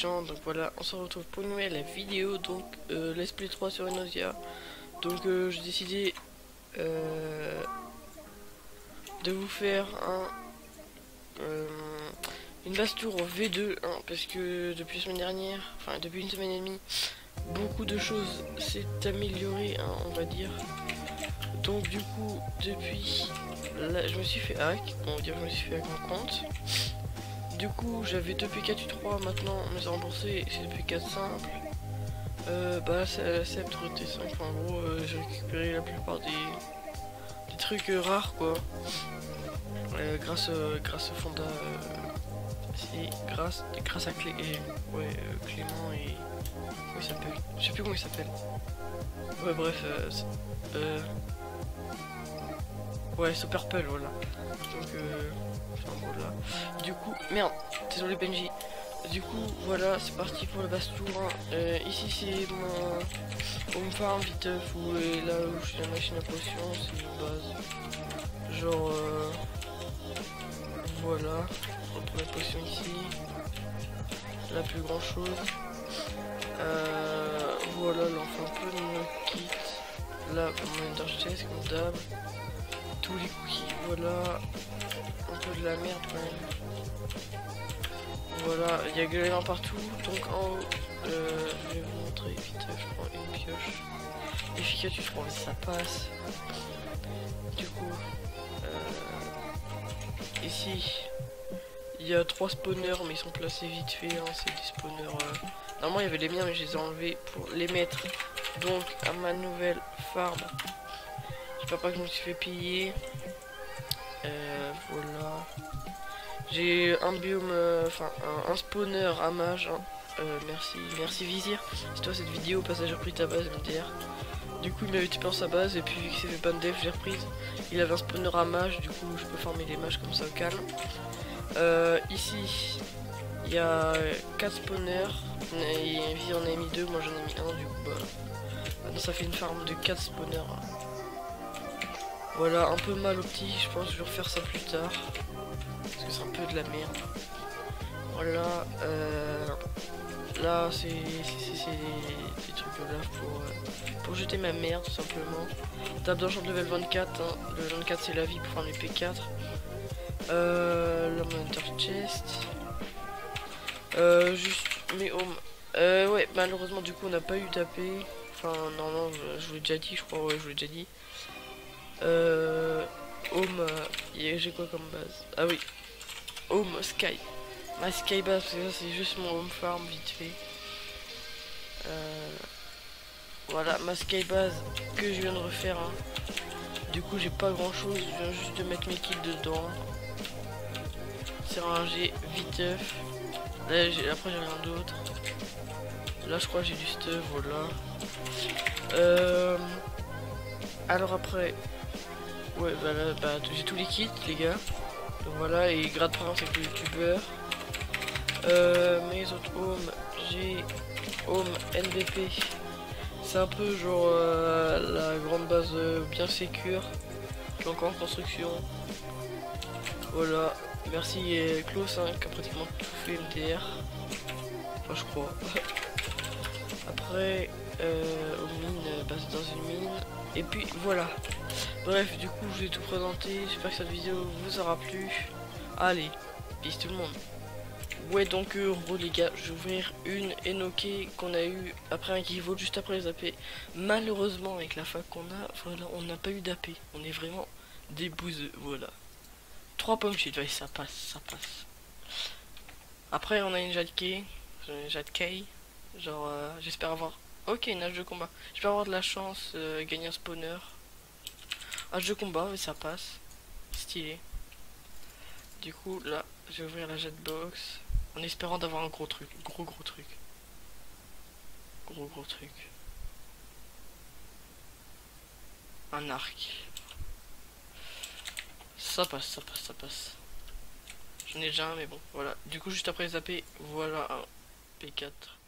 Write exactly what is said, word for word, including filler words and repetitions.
gens, donc voilà, on se retrouve pour une nouvelle vidéo, donc euh, Let's Play trois sur Enosia. Donc euh, j'ai décidé euh, de vous faire un euh, une base tour en V deux, hein, parce que depuis la semaine dernière, enfin depuis une semaine et demie, beaucoup de choses s'est amélioré, hein, on va dire. Donc du coup, depuis là, je me suis fait hack, on va dire que je me suis fait hack mon compte. Du coup, j'avais deux P quatre U trois, maintenant on me les a remboursés, c'est deux P quatre simples. Euh, bah c'est la sceptre T cinq, en gros euh, j'ai récupéré la plupart des, des trucs euh, rares quoi. Euh, grâce, euh, grâce au Fonda, euh, c'est grâce, grâce à Clé, et, ouais, euh, Clément et... Comment il s'appelle? Je sais plus comment il s'appelle. Ouais bref, euh, euh, ouais c'est Purple, voilà. Donc euh, enfin voilà. Du coup, merde, désolé Benji. Du coup, voilà, c'est parti pour le base tour. Hein. Euh, ici, c'est mon home farm viteuf où est là où je suis la machine à potions, c'est une base. Genre, euh, voilà, on prend la potion ici. Là, plus grand chose. Euh, voilà, là, on fait un peu de nos kits. Là, mon ender chest, comme d'hab. Tous les cookies, voilà. Un peu de la merde quand même. Voilà, il y a Gueulement partout, donc en haut, euh, je vais vous montrer vite, je prends une pioche. Efficace, tu trouves, ça passe. Du coup, euh, ici, il y a trois spawners, mais ils sont placés vite fait, hein, c'est des spawners... Euh... Normalement, il y avait les miens, mais je les ai enlevés pour les mettre, donc, à ma nouvelle farm. J'espère pas que je me suis fait piller. Euh, voilà. J'ai un biome, enfin euh, un, un spawner à mage. Hein. Euh, merci, merci Vizir. C'est toi cette vidéo, passage j'ai repris ta base M D R. Du coup il m'avait tué par sa base et puis vu que c'est fait pas de def, j'ai reprise. Il avait un spawner à mage, du coup je peux farmer les mages comme ça au calme. Euh, ici il y a quatre spawners. Et Vizir en a mis deux, moi j'en ai mis un, du coup bah. Maintenant ça fait une farm de quatre spawners. Voilà, un peu mal au petit, je pense que je vais refaire ça plus tard. Parce que c'est un peu de la merde. Voilà, euh, là c'est des trucs de lave pour, euh, pour jeter ma merde tout simplement. Table d'enchant level vingt-quatre, hein. Le vingt-quatre c'est la vie pour faire les P quatre. Euh, là mon enter chest. Euh, juste mes homes. Euh, ouais, malheureusement du coup on n'a pas eu d'A P. Enfin non non, je, je vous l'ai déjà dit, je crois, ouais je vous l'ai déjà dit. Euh, home, euh, j'ai quoi comme base? Ah oui. Home Sky, ma Sky base, parce que ça c'est juste mon home farm vite fait. Euh, voilà ma Sky base que je viens de refaire. Hein. Du coup j'ai pas grand chose, je viens juste de mettre mes kills dedans. C'est rangé viteuf. Là après j'ai rien d'autre. Là je crois que j'ai du stuff, voilà. Euh, alors après, ouais bah là bah, j'ai tous les kits les gars. Donc voilà, et grade prince avec le youtubeur. Euh, mes autres homes, j'ai home N B P. C'est un peu genre euh, la grande base euh, bien sécure. Qui est encore en construction. Voilà, merci et Klaus hein, qui a pratiquement tout fait M D R. Enfin, je crois. Après, euh, aux mines, base dans une mine. Et puis voilà. Bref, du coup, je vous ai tout présenté. J'espère que cette vidéo vous aura plu. Allez, peace tout le monde. Ouais, donc, euh, gros, les gars, je vais ouvrir une Enoke qu'on a eu après un Kivote juste après les A P. Malheureusement, avec la fac qu'on a, voilà, on n'a pas eu d'A P. On est vraiment des bouseux, voilà. Trois pommes shit, ouais, ça passe, ça passe. Après, on a une Jadkey. Une Jadkey. Genre, euh, j'espère avoir. Ok, une hache de combat. J'espère avoir de la chance, euh, gagner un spawner. Hache de combat, mais ça passe. Stylé. Du coup, là, je vais ouvrir la jetbox. En espérant d'avoir un gros truc. Gros, gros truc. Gros, gros truc. Un arc. Ça passe, ça passe, ça passe. J'en ai déjà un, mais bon, voilà. Du coup, juste après les A P, voilà un P quatre.